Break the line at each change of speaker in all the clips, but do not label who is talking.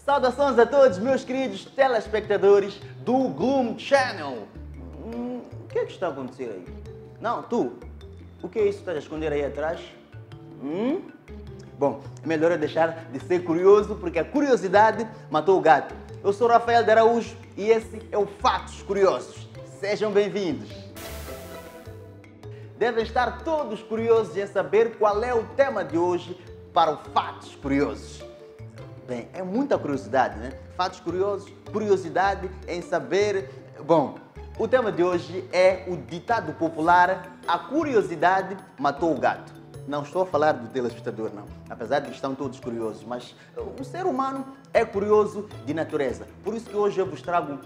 Saudações a todos, meus queridos telespectadores do Gloom Channel. O que é que está a acontecer aí? Não, tu. O que é isso que estás a esconder aí atrás? Bom, é melhor eu deixar de ser curioso, porque a curiosidade matou o gato. Eu sou Rafael de Araújo e esse é o Fatos Curiosos. Sejam bem-vindos. Devem estar todos curiosos em saber qual é o tema de hoje para o Fatos Curiosos. Bem, é muita curiosidade, né? Fatos curiosos, curiosidade em saber... Bom, o tema de hoje é o ditado popular: a curiosidade matou o gato. Não estou a falar do telespectador, não. Apesar de que estão todos curiosos, mas o ser humano é curioso de natureza. Por isso que hoje eu vos trago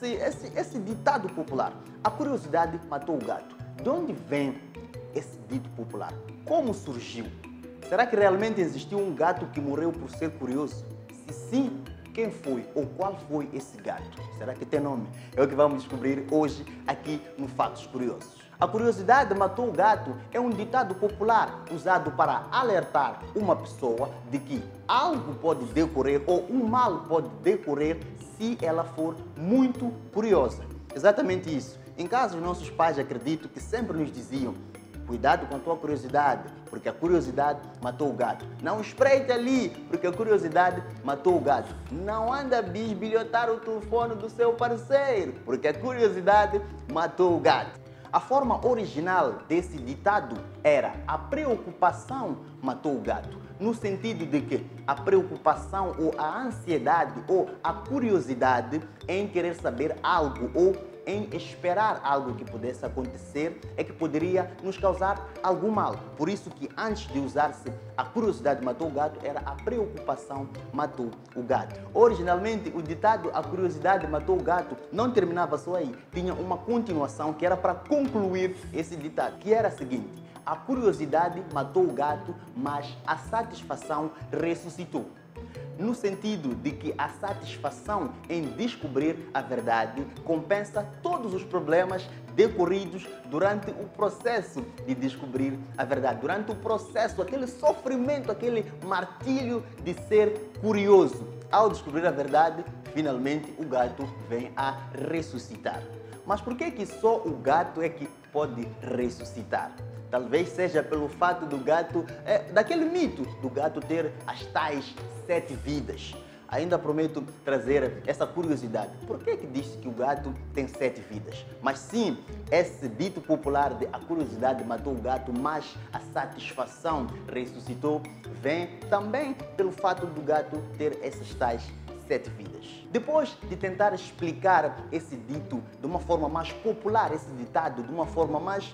esse ditado popular. A curiosidade matou o gato. De onde vem esse dito popular? Como surgiu? Será que realmente existiu um gato que morreu por ser curioso? Se sim, quem foi ou qual foi esse gato? Será que tem nome? É o que vamos descobrir hoje aqui no Fatos Curiosos. A curiosidade matou o gato é um ditado popular usado para alertar uma pessoa de que algo pode decorrer ou um mal pode decorrer se ela for muito curiosa. Exatamente isso. Em casa, os nossos pais, acredito que sempre nos diziam: cuidado com a tua curiosidade, porque a curiosidade matou o gato. Não espreite ali, porque a curiosidade matou o gato. Não anda a bisbilhotar o telefone do seu parceiro, porque a curiosidade matou o gato. A forma original desse ditado era: a preocupação matou o gato, no sentido de que a preocupação ou a ansiedade ou a curiosidade em querer saber algo ou em esperar algo que pudesse acontecer é que poderia nos causar algum mal. Por isso que antes de usar-se a curiosidade matou o gato, era a preocupação matou o gato. Originalmente, o ditado a curiosidade matou o gato não terminava só aí. Tinha uma continuação que era para concluir esse ditado, que era a seguinte: a curiosidade matou o gato, mas a satisfação ressuscitou. No sentido de que a satisfação em descobrir a verdade compensa todos os problemas decorridos durante o processo de descobrir a verdade, durante o processo, aquele sofrimento, aquele martírio de ser curioso. Ao descobrir a verdade, finalmente o gato vem a ressuscitar. Mas por que só o gato é que pode ressuscitar? Talvez seja pelo fato do gato, daquele mito do gato ter as tais 7 vidas. Ainda prometo trazer essa curiosidade. Por que diz que o gato tem 7 vidas? Mas sim, esse dito popular de a curiosidade matou o gato, mas a satisfação ressuscitou, vem também pelo fato do gato ter essas tais 7 vidas. Depois de tentar explicar esse dito de uma forma mais popular, esse ditado de uma forma mais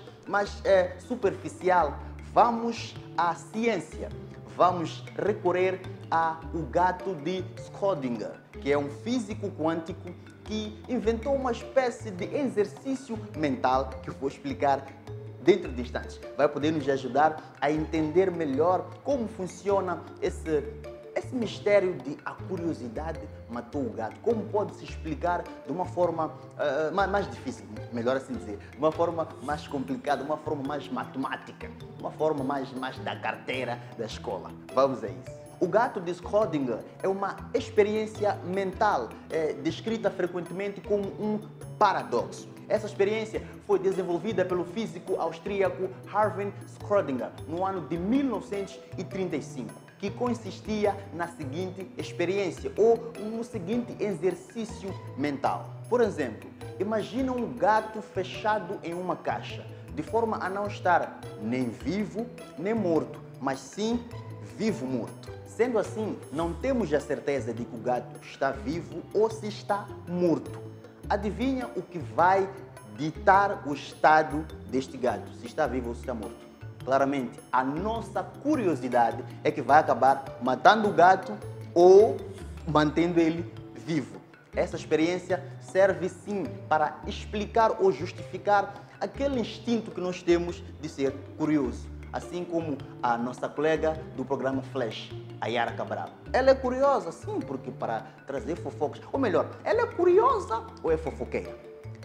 superficial, vamos à ciência. Vamos recorrer ao gato de Schrödinger, que é um físico quântico que inventou uma espécie de exercício mental que eu vou explicar dentro de instantes. Vai poder nos ajudar a entender melhor como funciona esse mistério de a curiosidade matou o gato. Como pode se explicar de uma forma mais difícil, melhor assim dizer, de uma forma mais complicada, de uma forma mais matemática, de uma forma mais da carteira da escola. Vamos a isso. O gato de Schrödinger é uma experiência mental descrita frequentemente como um paradoxo. Essa experiência foi desenvolvida pelo físico austríaco Erwin Schrödinger no ano de 1935. Que consistia na seguinte experiência ou no seguinte exercício mental. Por exemplo, imagina um gato fechado em uma caixa, de forma a não estar nem vivo nem morto, mas sim vivo-morto. Sendo assim, não temos a certeza de que o gato está vivo ou se está morto. Adivinha o que vai ditar o estado deste gato, se está vivo ou se está morto? Claramente, a nossa curiosidade é que vai acabar matando o gato ou mantendo ele vivo. Essa experiência serve sim para explicar ou justificar aquele instinto que nós temos de ser curioso. Assim como a nossa colega do programa Flash, a Yara Cabral. Ela é curiosa, sim, porque para trazer fofocas. Ou melhor, ela é curiosa ou é fofoqueira?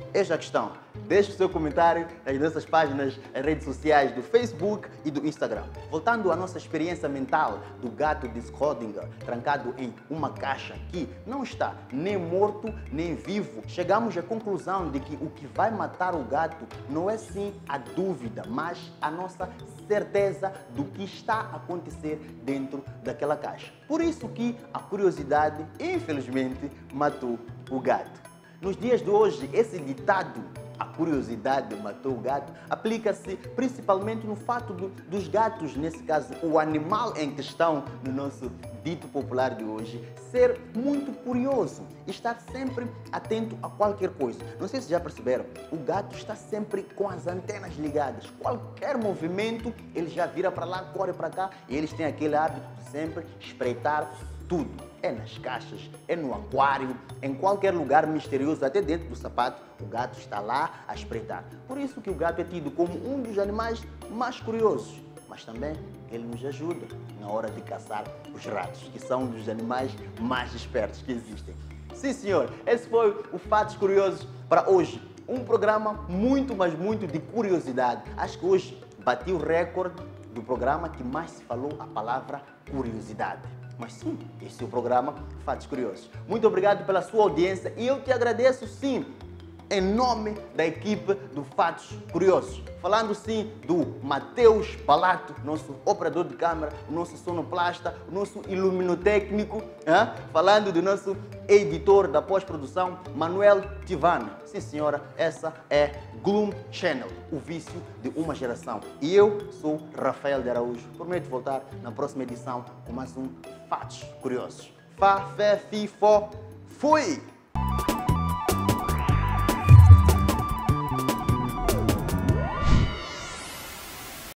Eis a questão. Deixe o seu comentário nas nossas páginas, nas redes sociais do Facebook e do Instagram. Voltando à nossa experiência mental do gato de Schrödinger, trancado em uma caixa que não está nem morto nem vivo, chegamos à conclusão de que o que vai matar o gato não é sim a dúvida, mas a nossa certeza do que está a acontecer dentro daquela caixa. Por isso que a curiosidade, infelizmente, matou o gato. Nos dias de hoje, esse ditado, a curiosidade matou o gato, aplica-se principalmente no fato dos gatos, nesse caso o animal em questão, no nosso dito popular de hoje, ser muito curioso, estar sempre atento a qualquer coisa. Não sei se já perceberam, o gato está sempre com as antenas ligadas. Qualquer movimento, ele já vira para lá, corre para cá, e eles têm aquele hábito de sempre espreitar tudo. É nas caixas, é no aquário, em qualquer lugar misterioso, até dentro do sapato, o gato está lá a espreitar. Por isso que o gato é tido como um dos animais mais curiosos. Mas também ele nos ajuda na hora de caçar os ratos, que são um dos animais mais espertos que existem. Sim, senhor, esse foi o Fatos Curiosos para hoje. Um programa muito, mas muito de curiosidade. Acho que hoje bati o recorde do programa que mais se falou a palavra curiosidade. Mas sim, esse é o programa Fatos Curiosos. Muito obrigado pela sua audiência e eu te agradeço sim, em nome da equipe do Fatos Curiosos. Falando sim do Mateus Palato, nosso operador de câmera, o nosso sonoplasta, o nosso iluminotécnico. Falando do nosso editor da pós-produção, Manuel Tivana. Sim, senhora, essa é Gloom Channel, o vício de uma geração. E eu sou Rafael de Araújo. Prometo voltar na próxima edição com mais um Fatos Curiosos. Fá, fé, fi, fó, fui!